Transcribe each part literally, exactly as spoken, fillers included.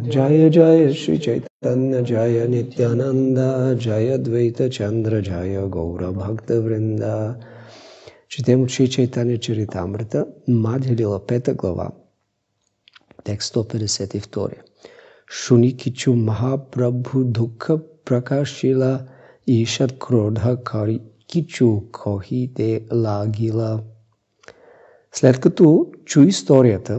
Jaya Jaya Shri Chaitanya Jaya Nityananda Jaya Dvaita Chandra Jaya Gaura Bhakta Vrinda. Четем от Шри Чайтания Чаритамрита, Мадхя Лила, пета глава, текст сто петдесет и два. Шуни Кичу Махапрабху Дукха Пракашила Ишат Кродха Кари Кичу Кохи Де Лагила. След като чу историята,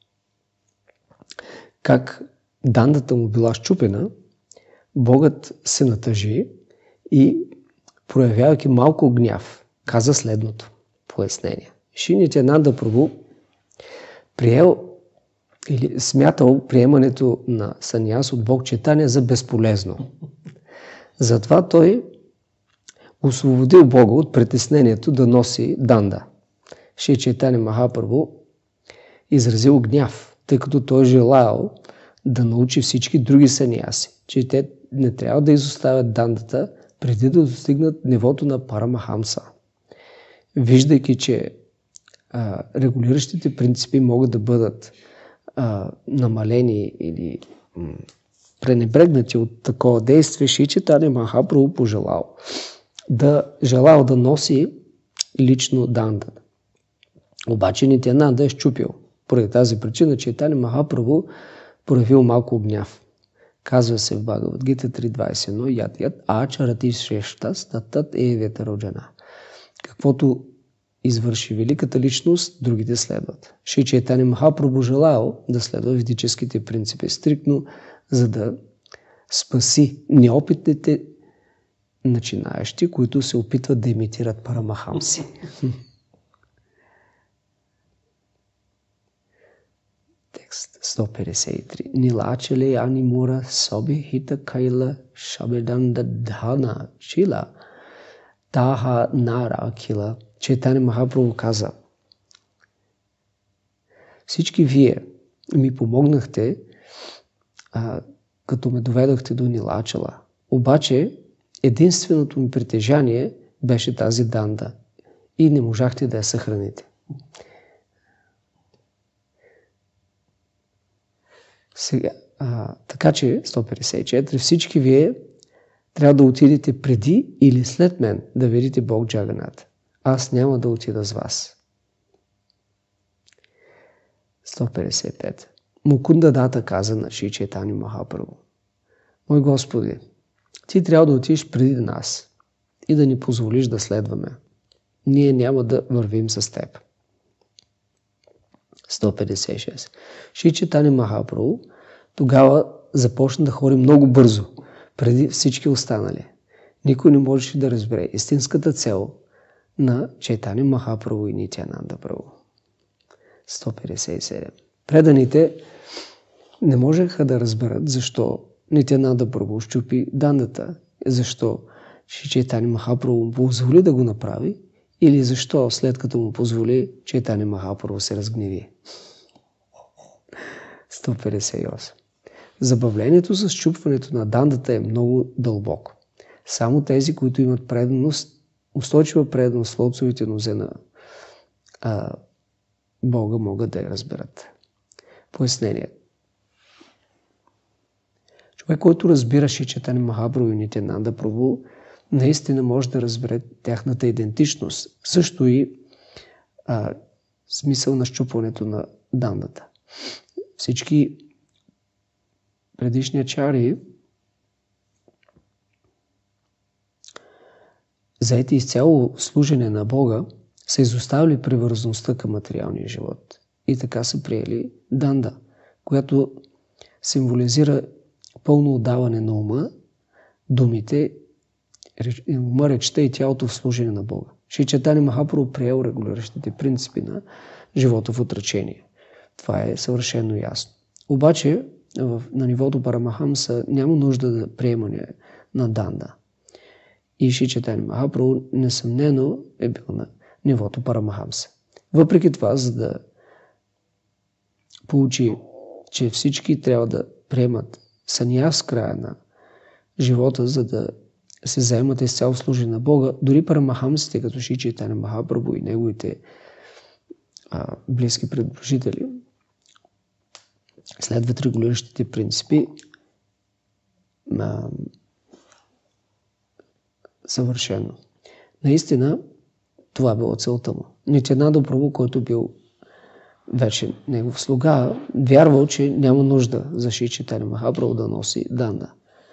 как дандата му била счупена, Богът се натъжи и, проявявайки малко гняв, каза следното пояснение. Шри Нитянанда Прабу приел или смятал приемането на саньяс от Бог Чайтания за безполезно. Затова той освободил Бога от притеснението да носи данда. Шри Чайтания Махапрабху изразил гняв, тъй като той желаял да научи всички други саньяси, че те не трябва да изоставят дандата преди да достигнат нивото на Парамахамса. Виждайки, че а, регулиращите принципи могат да бъдат а, намалени или м, пренебрегнати от такова действие, Шри Чайтания Махапрабху пожелал да желал да носи лично данда. Обаче Нитянанда е счупил. Поради тази причина Чайтания Махапрабху проявил малко гняв. Казва се в Бхагавад Гита три двадесет и едно яд яд ачарати шрештас татат евета роджана. Каквото извърши великата личност, другите следват. Шри Чайтания Махапрабху желал да следва ведическите принципи стриктно, за да спаси неопитните начинаещи, които се опитват да имитират парамахамси. Текст сто петдесет и три. Нилачале анимура соби хита кайла шабеданда дхана чила таха нара кила. Чайтания Махапрабху каза: всички вие ми помогнахте, а, като ме доведохте до Нилачала. Обаче единственото ми притежание беше тази данда и не можахте да я съхраните. Сега, а, така че, сто петдесет и четири, всички вие трябва да отидете преди или след мен да видите Бог Джаганат. Аз няма да отида с вас. сто петдесет и пет. Мукунда Дата каза на Шри Чайтания Махапрабху: мой Господи, ти трябва да отидеш преди нас и да ни позволиш да следваме. Ние няма да вървим с теб. сто петдесет и шест. Шри Чайтания Махапрабху тогава започна да ходи много бързо, преди всички останали. Никой не можеше да разбере истинската цел на Чайтания Махапрабху и Нитянанда Прабху. сто петдесет и седем. Преданите не можеха да разберат защо Нитянанда Прабху счупи дандата, защо Шри Чайтания Махапрабху му позволи да го направи, или защо след като му позволи Чайтания Махапрабху се разгневи. сто петдесет и осем. Забавлението с счупването на дандата е много дълбоко. Само тези, които имат преданост, устойчива преданост в лотосовите нозе на а, Бога, могат да я разберат. Пояснение. Човек, който разбира Шри Чайтания Махапрабху и Нитянанда Прабху, наистина може да разбере тяхната идентичност. Също и а, смисъл на счупването на дандата. Всички предишни ачари, заети изцяло служене на Бога, са изоставили привързаността към материалния живот. И така са приели данда, която символизира пълно отдаване на ума, думите, ума, речта и тялото в служене на Бога. Шри Чайтания Махапрабху приел регулиращите принципи на живота в отречение. Това е съвършено ясно. Обаче в, на нивото Парамахамса няма нужда да приемане на данда. И Шри Чайтания Махапрабху несъмнено е бил на нивото Парамахамса. Въпреки това, за да получи, че всички трябва да приемат саньяс в края на живота, за да се заемат изцяло служение на Бога, дори парамахамсите, като Шри Чайтания Махапрабху и неговите а, близки придружители, следват регулиращите принципи а, съвършено. Наистина, това било целта му. Нитянанда Прабу, който бил вече негов слуга, вярвал, че няма нужда за Шри Чайтанья Махапрабху да носи данда.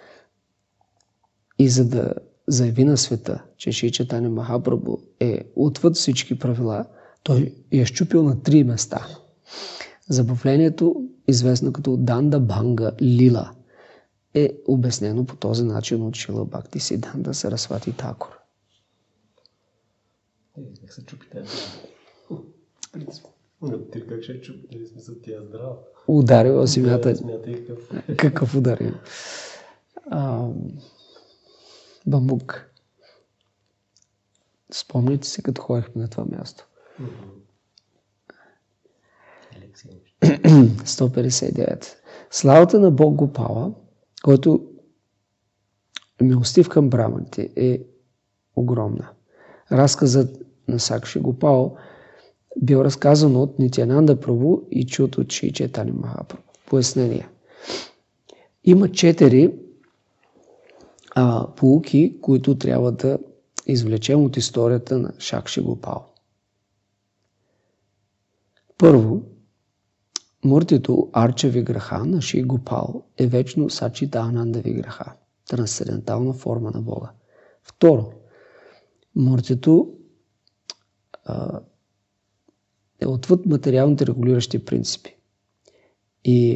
И за да заяви на света, че Шри Чайтанья Махапрабху е отвъд всички правила, той я щупил на три места. Забавлението, известно като Данда Бханга Лила, е обяснено по този начин от Шрила Бхакти Сиддханта Сарасвати Такур. Как се чупи тази здрава? Принцип. Ти как ще чупи? Дали смисъл тя е здрава? Ударила земята. Какъв, Какъв ударил? А, бамбук. Спомните си, като ходихме на това място. сто петдесет и девет. Славата на Бог Гопала, който е милостив към браманите, е огромна. Разказът на Сакши Гопал бил разказан от Нитянанда Прабу и чут от Шри Чайтанья Махапрабху. Пояснение. Има четири а, поуки, които трябва да извлечем от историята на Сакши Гопал. Първо, муртито Арча Виграха на Шри Гопал е вечно Сачита Ананда Виграха, трансцендентална форма на Бога. Второ, муртито а, е отвъд материалните регулиращи принципи и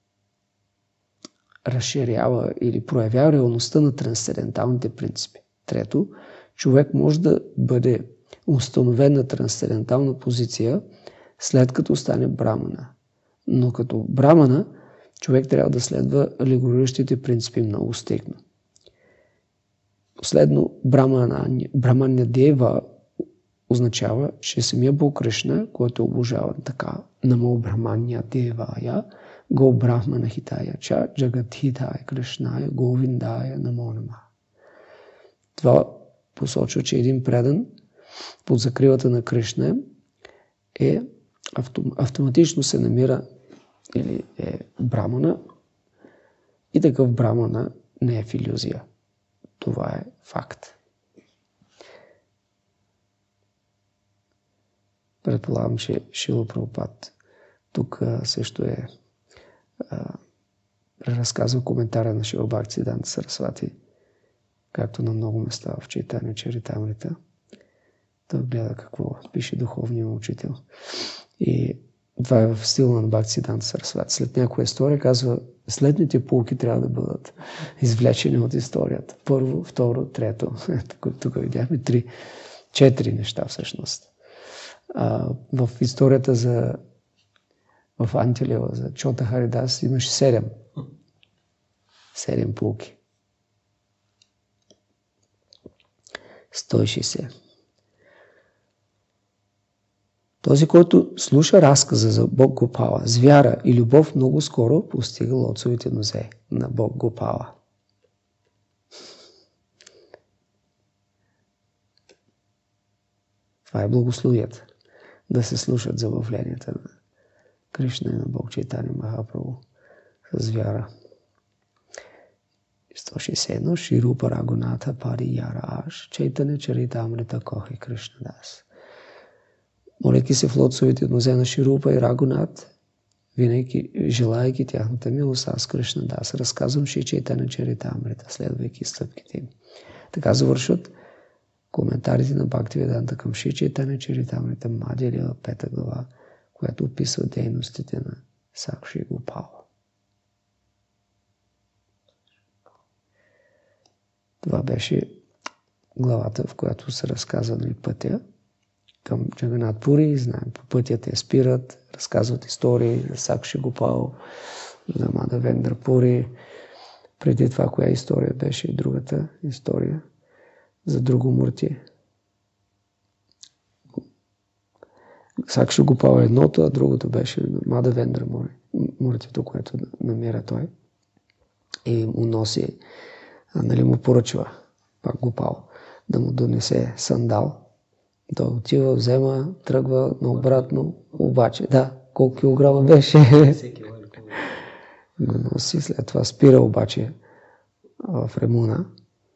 разширява или проявява реалността на трансценденталните принципи. Трето, човек може да бъде установен на трансцендентална позиция след като стане брамана. Но като брамана, човек трябва да следва регулиращите принципи много стриктно. Последно, брамана дева означава, че самия Бог Кришна, който е обожаван така, намо брамания девая, го брахмана хитая ча, джагатхитая Кришная, говиндая намо нама. Това посочва, че един предан под закрилата на Кришна е автоматично се намира или е брамана и такъв брамана не е в илюзия. Това е факт. Предполагам, че Шрила Прабхупад тук а, също е преразказва коментара на Шрила Бхакти Сиддханта Сарасвати, както на много места в Чайтанья Чаритамрита. Той гледа какво пише духовният учител. И това е в стила на Бхакти Сиддханта Сарасвати. След някоя история казва, следните поуки трябва да бъдат извлечени от историята. Първо, второ, трето. Тук, тук видяхме три, четири неща всъщност. А, в историята за в Антилила за Чота Харидас имаше седем. Седем поуки. сто и шейсет. Този, който слуша разказа за Бог Гопала с вяра и любов, много скоро постига лотосовите нозе на Бог Гопала. Това е благословията. Да се слушат забавленията на Кришна и на Бог Чайтанья Махапрабху с вяра. сто шейсет и едно. Шри Рупа Рагунатha Пари Яра Аш Чайтанья Чаритамрита Кохи Кришна Дас. Моляки се в лотосовите нозе на Шри Рупа и Рагунат, винаги желайки тяхната милост, аз Кришна Дас разказвам Шри Чайтанья Чаритамрита, следвайки стъпките им. Така завършват коментарите на Бхактивиданта към Шри Чайтанья Чаритамрита, Мадхя Лила, пета глава, която описва дейностите на Сакши Гопала. Това беше главата, в която се разказва и пътя към Джаганат Пури. Знаем, по пътя те спират, разказват истории за Сакши Гопал, за Мадавендра Пури. Преди това, коя история беше и другата история за друго мурти. Сакши Гопал е едното, а другото беше Мадавендра муртито, което намира той. И му носи, нали му поръчва пак Гопал да му донесе сандал. Той отива, взема, тръгва наобратно, обаче, да, колко килограма беше? го носи. След това спира обаче в Ремуна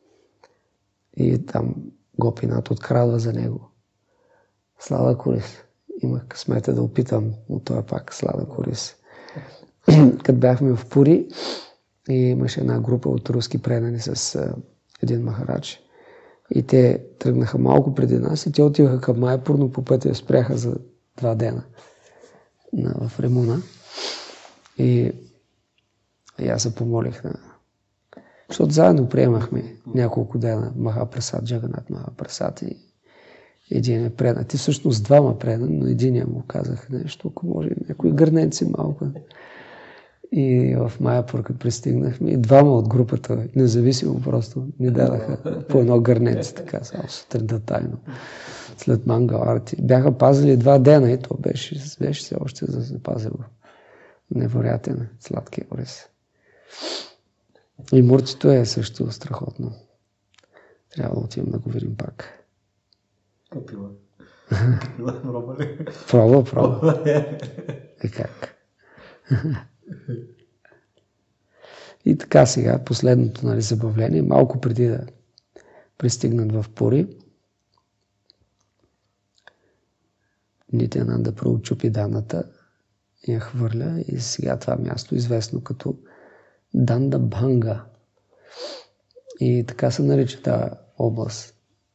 и там Гопинат открадва за него слада корис. Имах късмета да опитам от това пак слада корис. Като бяхме в Пури и имаше една група от руски предани с а, един махарадж и те тръгнаха малко преди нас и те отиваха към Майпур, но по пътя спряха за два дена на, в Ремуна. И, и аз се помолих на... Защото заедно приемахме няколко дена Махапрасад, Джаганат Махапрасад и един е предан. Ти всъщност двама предан, но единия му казах нещо, ако може, някои гърненци малко. И в Майапур, като пристигнахме, и двама от групата, независимо просто, ни дадаха по едно гърненце, така, само сутринта тайно. След Мангал Арти. Бяха пазили два дена и то беше, беше все още за да се пазило. Невероятен сладкия ориз. И мурчето е също страхотно. Трябва да отидем да го видим пак. Капила. Капила, проба ли? Проба, проба. И как? И така сега, последното, нали, забавление, малко преди да пристигнат в Пури, Нитянанда проучупи даната и я хвърля и сега това място е известно като Данда Бханга. И така се нарича тази област.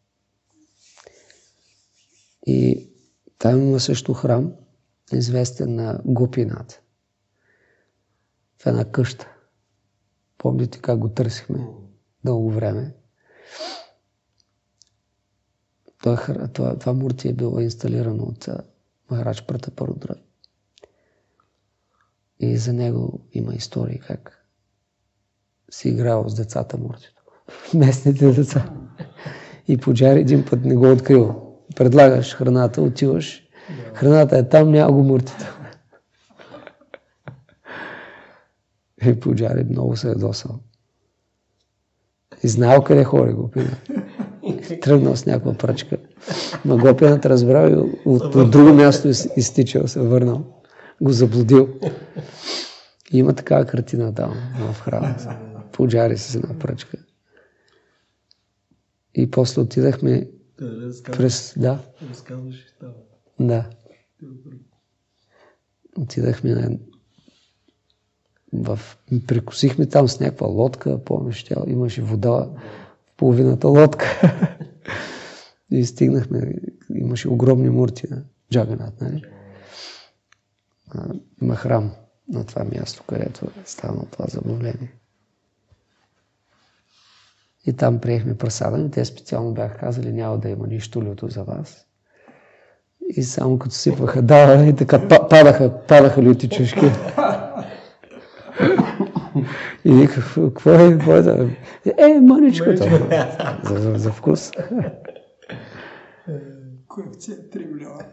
И там има също храм, известен на Гопинат. В една къща. Помните как го търсихме дълго време. Това, това, това мурти е било инсталирано от Махарадж Пратапарудра. И за него има истории как си играл с децата муртито. Местните деца. И Пуджари един път не го открил. Предлагаш храната, отиваш. Храната е там, няма го муртито. И Пуджари много се е досал. И знаел къде хори Гопинат. Тръгнал с някаква пръчка. Ма Гопинат разбрал и от, от друго място изтичал, се върнал. Го заблудил. И има такава картина там в храма. Пуджари с една пръчка. И после отидахме през... Да. Разказваш това. Да. Отидахме на... В... Прекусихме там с някаква лодка, помниш, тя имаше вода в половината лодка. И стигнахме, имаше огромни мурти на Джаганат, нали? Има храм на това място, където е станало това забавление. И там приехме прасада и те специално бяха казали, няма да има нищо люто за вас. И само като сипваха, да, и така падаха, падаха люти чушки. И виках, какво е, какво е да... Е, мъничкото. За, за, за вкус. Коефициент три милиона.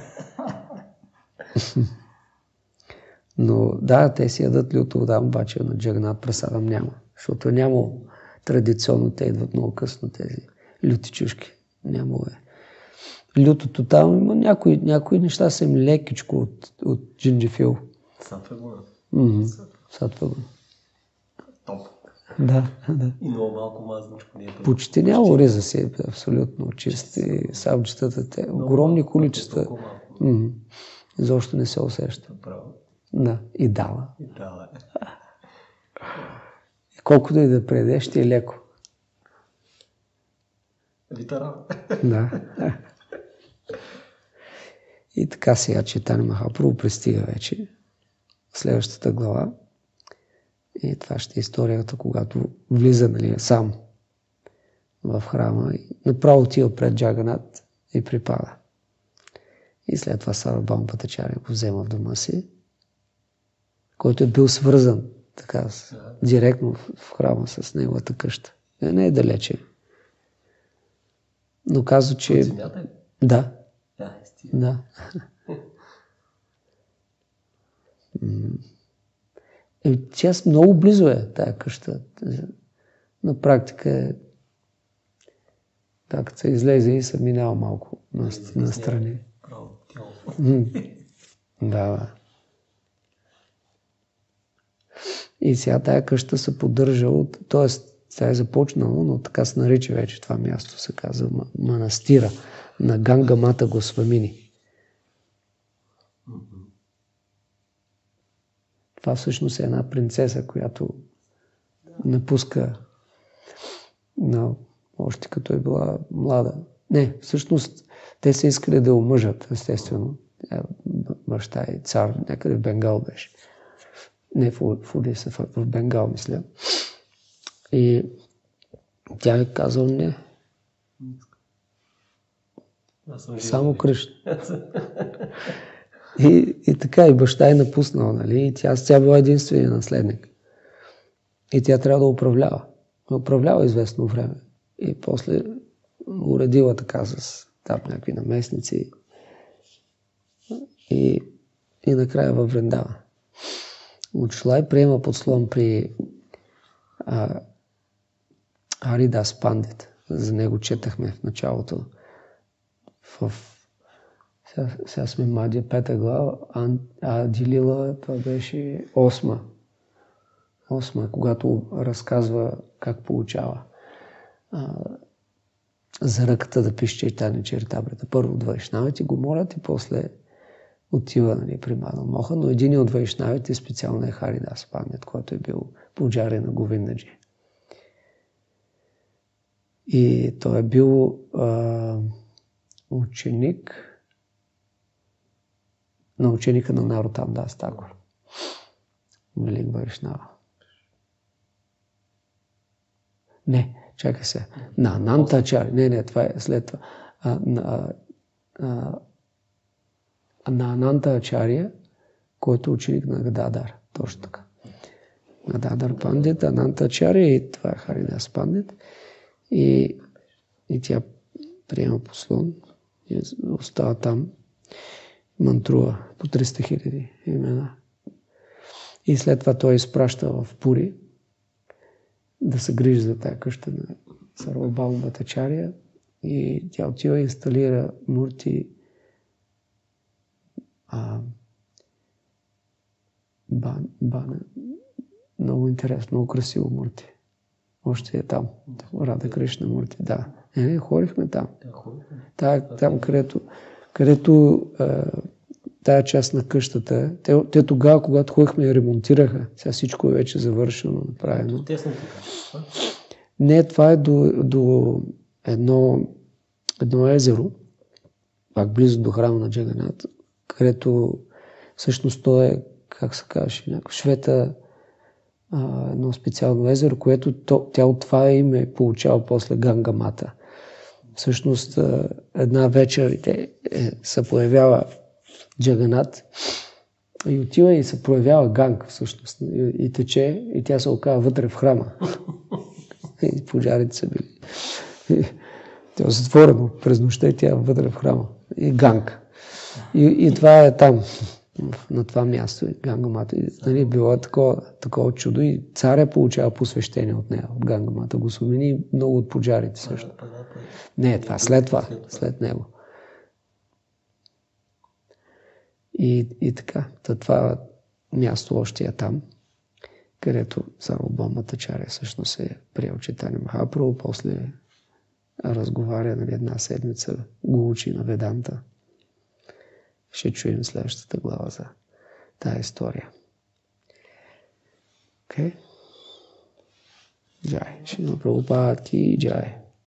Но да, те си ядат люто там, обаче на Джаганат прасадам няма. Защото няма традиционно, те идват много късно тези люти чушки. Няма е. Лютото там има някои, някои неща са им лекичко от, от джинджифил. Сатвагуна. Mm-hmm. Сатвагуна. Топ. Да, да. И много малко мазничко. Ние почти няма ориза си, абсолютно чисти. Сабчетата, те огромни количества. Mm-hmm. Защо не се усеща. Право. Да, и дала. И дала. И колкото и да предеш, ще е леко. Витара. Да. И така сега Чайтанья Махапрабху пристига вече в следващата глава. И това ще е историята, когато влиза, нали, сам в храма и направо отива пред Джаганат и припада. И след това Сарвабхаума Бхаттачаря го взема в дома си, който е бил свързан така директно в храма с неговата къща. Не, не е далече. Но казва, че... От земята ли? Да. Да, да. Е, тя много близо е тая къща. На практика е... Да, като се излезе и се минава малко на, на страни. Право, тяло. Да, да. И сега тая къща се поддържа от, т.е. тя е започнала, но така се нарича вече това място, се казва манастира на Ганга Мата Госвамини. Това всъщност е една принцеса, която напуска на, още като е била млада. Не, всъщност те са искали да омъжат, естествено. Баща и цар, някъде в Бенгал беше. Не в Одиса, в Бенгал, мисля. И тя е казал не. Само Кришна. И, и така, и баща е напуснал, нали? И тя, тя била единствения наследник. И тя трябва да управлява. Управлява известно време. И после уредила така с там някакви наместници. И, и накрая във Вриндава. Отшла и приема подслон при а, Харидас Пандит. За него четахме в началото. В, сега, сега сме Мадия пета глава, а, а Дилила това беше осма. Осма, когато разказва как получава а, за ръката да пише Чайтания Чаритамрита. Първо от вайшнавите го молят и после отива, нали, при Мадана Мохан, но един от вайшнавите специално е Харидас Пандит, който е бил пуджари на Говиндаджи. И той е бил а, ученик на ученика на Нароттам Дас Такур. Велик вайшнава. Не, чакай се. На Анантачари. Не, не, това е след това. А, на, а, на Анантачария, който е ученик на Гададар. Точно така. Гададар Пандит, Анантачария и това е Харидас Пандит. И, и тя приема послон и остава там. Мантрува по триста хиляди имена. И след това той изпраща в Пури да се грижи за тая къща на Сарвабхаума Бхаттачария и тя отива и инсталира мурти а, бан, бана. Много интересно, много красиво мурти. Още е там. Рада Кришна мурти, да. Не, не, ходихме там. Та, там, където, където а, тая част на къщата, те, те тогава, когато ходихме, я ремонтираха. Сега всичко е вече завършено, направено. Тесно така. Не, това е до, до едно, едно езеро, пак близо до храма на Джаганат, където всъщност то е, как се казваше, някакво Швета, а, едно специално езеро, което то, тя от това име получава после Ганга Мата. Всъщност една вечер те, е, се появява Джаганат и отива и се проявява Ганг всъщност и, и тече и тя се оказва вътре в храма. И пожарите са били. И, тя е затворено през нощта и тя е вътре в храма. И Ганг. И, и това е там, на това място, Ганга Мата. Нали, било такова, такова чудо и царя получава посвещение от нея, от Ганга Мата Госвамини и много от пожарите също. Не, това след това, след него. И, и така, това място още е там, където Сарвабхаума Бхаттачария всъщност е приел Чайтания Махапрабху, после разговаря, нали, една седмица, го учи на Веданта. Ще чуем следващата глава за тая история. Окей? Okay? Джай. Шрила Прабхупад ки джай.